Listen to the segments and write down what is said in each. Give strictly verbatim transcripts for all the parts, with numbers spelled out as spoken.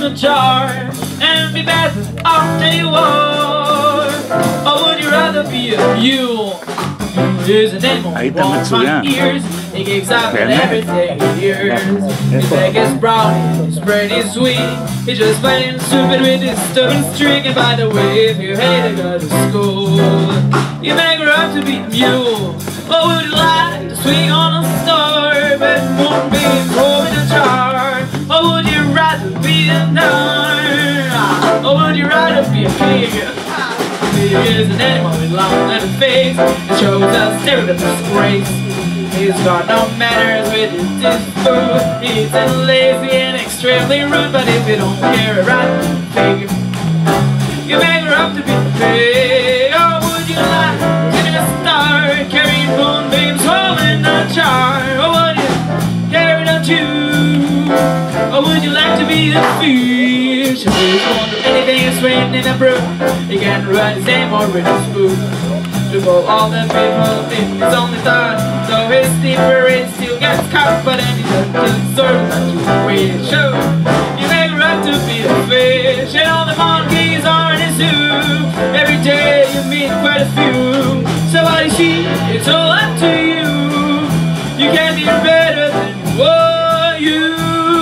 in a jar and be better off than you are? Or would you rather be a mule? Here's an animal with long ears. He gives out on everything he hears. His bag is brown, his brain is sweet. He's just plain stupid with his stubborn streak. And by the way, if you hate to go to school, you may grow up to be a mule. Or would you like to swing on a star, but moonbeams home in a jar? Or would you rather be a nun? Or would you rather be a pig? He is an animal with long little face. It shows us stereotype disgrace. He's got no manners with his food. He's lazy and extremely rude. But if you don't care around the pig, you make her up to be a pig. Or would you like to be a star, carrying moonbeams home in a jar? Or would you carry on you? Or would you like to be a fish? Who's going to do anything and swim in a brook? He can run his name or with his spoon. To go all the people in his only thought. So his sleeper it still gets caught, but then he doesn't deserve that you wait. Show you make her up to be a fish, and all the monkeys are in his zoo. Every day you meet quite a few. So what is she? It's all up to you. You can't be better than what you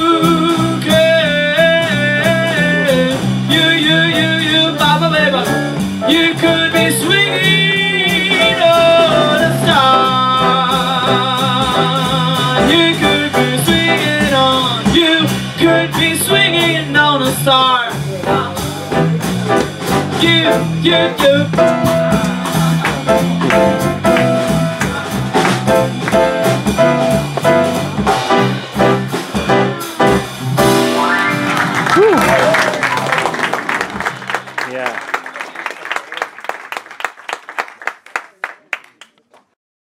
can. You, you, you, you, baba, baba. You could be swinging on a star. You could be swinging on. You could be swinging on a star. You, you, you. Yeah.